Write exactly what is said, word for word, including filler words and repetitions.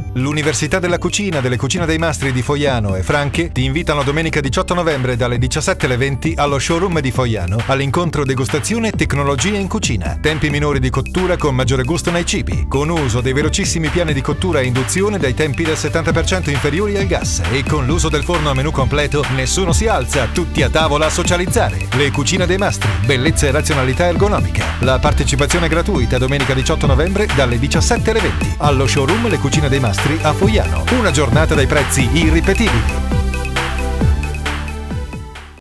L'Università della Cucina delle Cucine dei Mastri di Fogliano e Franche ti invitano domenica diciotto novembre dalle diciassette alle venti allo showroom di Fogliano all'incontro degustazione e tecnologie in cucina. Tempi minori di cottura con maggiore gusto nei cibi, con uso dei velocissimi piani di cottura a induzione dai tempi del settanta per cento inferiori al gas e con l'uso del forno a menù completo nessuno si alza, tutti a tavola a socializzare. Le Cucine dei Mastri, bellezza e razionalità ergonomica. La partecipazione è gratuita domenica diciotto novembre dalle diciassette alle venti allo showroom Le Cucine dei Mastri a Fogliano. Una giornata dai prezzi irripetibili.